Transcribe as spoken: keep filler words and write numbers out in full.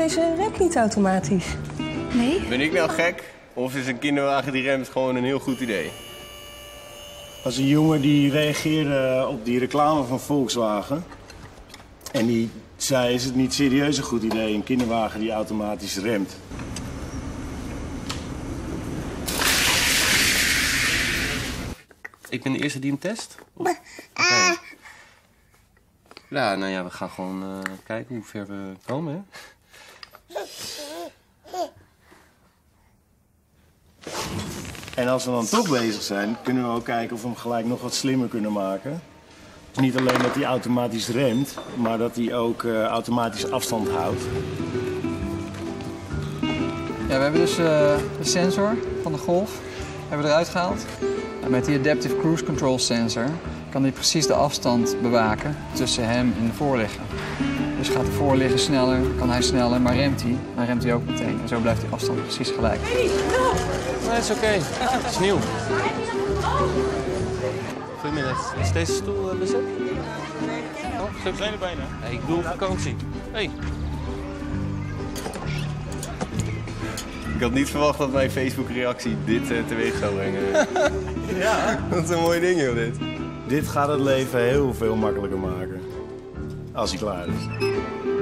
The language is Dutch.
deze remt niet automatisch? Nee? Ben ik nou gek? Of is een kinderwagen die remt gewoon een heel goed idee? Was een jongen die reageerde op die reclame van Volkswagen. En die zei, is het niet serieus een goed idee, een kinderwagen die automatisch remt? Ik ben de eerste die hem test? Oké. Okay. Ja, nou ja, we gaan gewoon uh, kijken hoe ver we komen, hè? En als we dan toch bezig zijn, kunnen we ook kijken of we hem gelijk nog wat slimmer kunnen maken. Dus niet alleen dat hij automatisch remt, maar dat hij ook uh, automatisch afstand houdt. Ja, we hebben dus uh, de sensor van de Golf hebben we eruit gehaald. En met die Adaptive Cruise Control sensor kan hij precies de afstand bewaken tussen hem en de voorligger. Dus gaat de voorligger sneller, kan hij sneller, maar remt hij, dan remt hij ook meteen. En zo blijft die afstand precies gelijk. Nee, dat is oké. Okay. Het is nieuw. Goedemiddag. Is deze stoel uh, bezet? Oh, we zijn er bijna. Hey, ik doe vakantie. Hey. Ik had niet verwacht dat mijn Facebook-reactie dit uh, teweeg zou brengen. Ja. Dat is een mooi ding, joh, dit. Dit gaat het leven heel veel makkelijker maken. Als hij klaar is.